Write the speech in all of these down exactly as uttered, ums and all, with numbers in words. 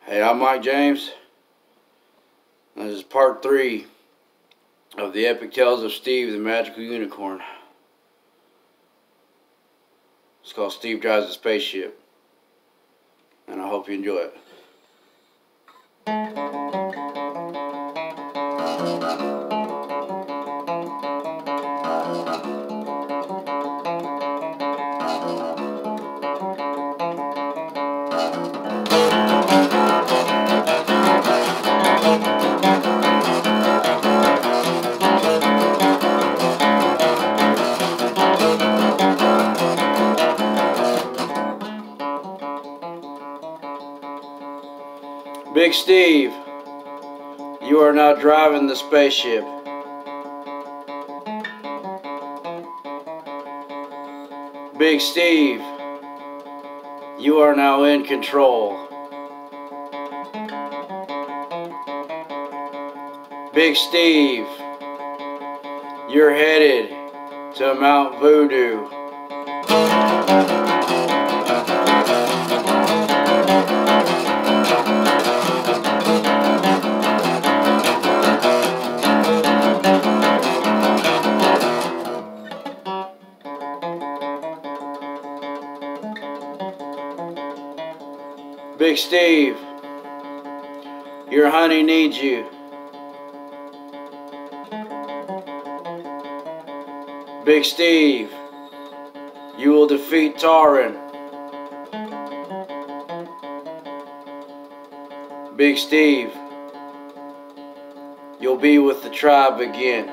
Hey, I'm Mike James. This is part three of the epic tales of Steve the Magical Unicorn. It's called Steve Drives a Spaceship, and I hope you enjoy it. Big Steve, you are now driving the spaceship. Big Steve, you are now in control. Big Steve, you're headed to Mount Voodoo. Big Steve, your honey needs you. Big Steve, you will defeat Taran. Big Steve, you'll be with the tribe again.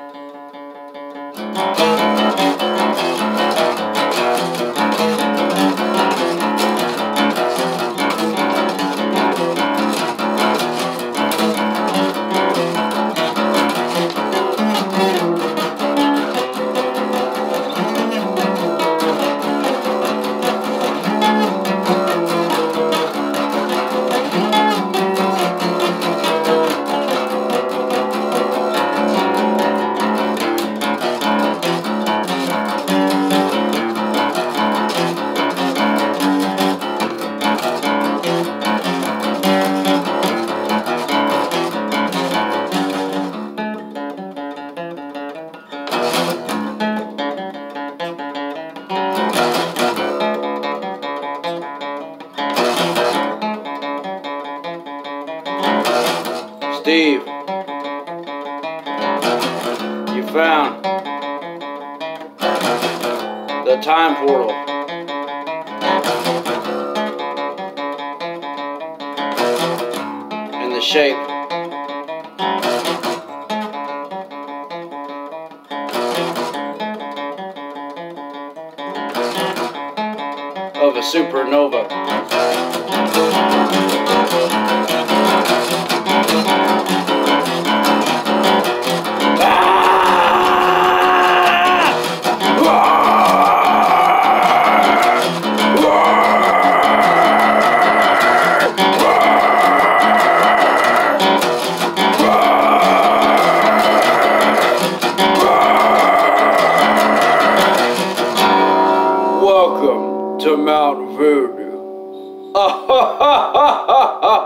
Steve, you found the time portal. In the shape of a supernova. Welcome to Mount Voodoo.